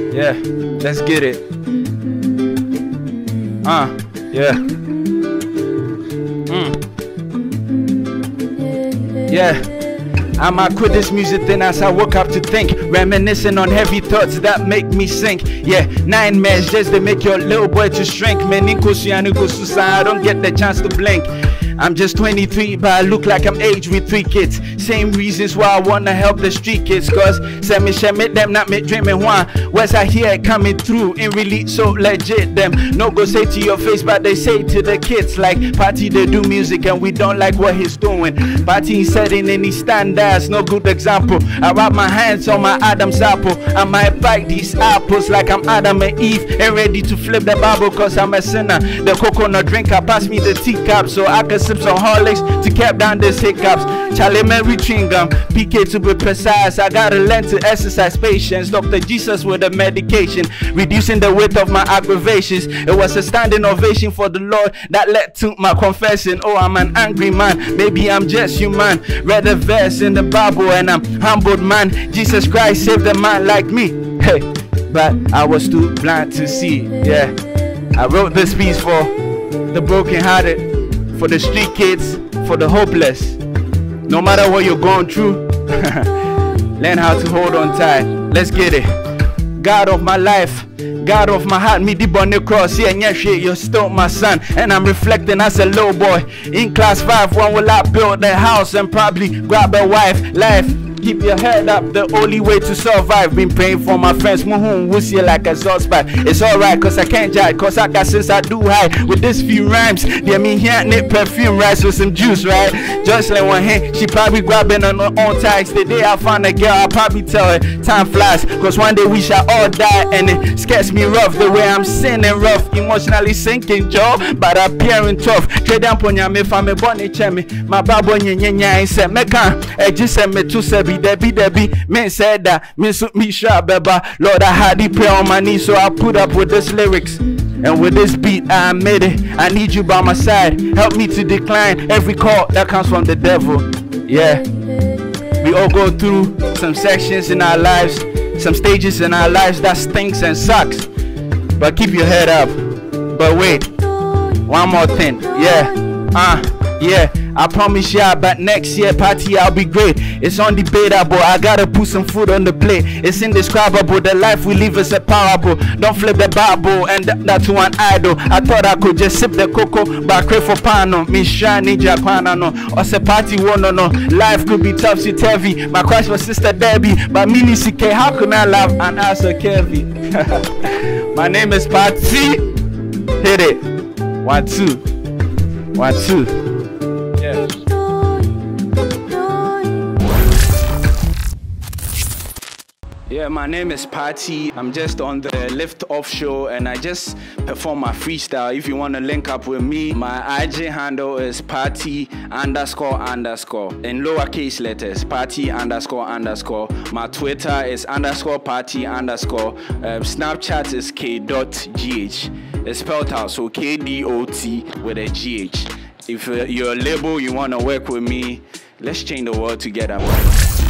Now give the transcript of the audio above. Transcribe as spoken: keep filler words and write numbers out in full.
Yeah, let's get it. Uh, yeah. Mm. Yeah. I might quit this music then as I woke up to think, reminiscing on heavy thoughts that make me sink. Yeah, nightmares just to make your little boy to shrink. Man, I don't get the chance to blink. I'm just twenty-three, but I look like I'm aged with three kids. Same reasons why I wanna help the street kids. Cause send me share make them not make dreaming one. Where's I hear it coming through in really so legit. Them no go say to your face, but they say to the kids like Paatee they do music and we don't like what he's doing. Paatee setting any standards, no good example. I wrap my hands on my Adam's apple. I might bite these apples like I'm Adam and Eve and ready to flip the Bible cause I'm a sinner. The coconut drinker pass me the teacup so I can sip some Horlicks to cap down these hiccups. Charlie Mary chewing gum, P K to be precise. I gotta learn to exercise patience. Doctor Jesus with the medication, reducing the weight of my aggravations. It was a standing ovation for the Lord that led to my confession. Oh, I'm an angry man, maybe I'm just human. Read a verse in the Bible and I'm humbled man. Jesus Christ saved a man like me. Hey, but I was too blind to see. Yeah, I wrote this piece for the brokenhearted, for the street kids, for the hopeless. No matter what you're going through, learn how to hold on tight. Let's get it. God of my life, God of my heart, me deep on the cross. Yeah, yeah, shit, you're still my son. And I'm reflecting as a little boy. In class five, when will I build a house and probably grab a wife? Life, keep your head up, the only way to survive. Been praying for my friends, muhum, we'll see like a soft spot. It's alright, cause I can't judge, cause I got since I do high. With this few rhymes, they mean here need perfume rice with some juice, right? Jocelyn one hand, she probably grabbing on her own tags. The day I find a girl, I'll probably tell her time flies. Cause one day we shall all die, and it scares me rough. The way I'm sinning rough, emotionally sinking, Joe, but appearing tough. Trade down ponya me for me bonnie chemi. My babo nye nye nye said, Meka, I just said me to say. Debbie, Debbie, men said that, me so me sure, beba. Lord, I had to pray on my knees, so I put up with this lyrics. And with this beat, I made it. I need you by my side. Help me to decline every call that comes from the devil. Yeah. We all go through some sections in our lives, some stages in our lives that stinks and sucks. But keep your head up. But wait, one more thing. Yeah. Uh, yeah. I promise ya, but next year, Paatee, I'll be great. It's undebatable, I gotta put some food on the plate. It's indescribable, the life we live is a parable. Don't flip the Bible and th that to an idol. I thought I could just sip the cocoa, but I crave for pano. Me shine ninja pana no. Or say Paatee one no no. Life could be topsy-turvy. My Christ was Sister Debbie, but mini C K, how can I love and answer Kevy? My name is Paatee. Hit it. One, two. One, two. Yeah. Yeah, my name is Paatee. I'm just on the Lift Off show and I just perform my freestyle. If you want to link up with me, my I G handle is Paatee underscore underscore in lowercase letters. Paatee underscore underscore. My Twitter is underscore Paatee underscore. Um, Snapchat is K dot G H. It's spelled out, so K D O T with a G H. If uh, you're a label, you want to work with me, let's change the world together.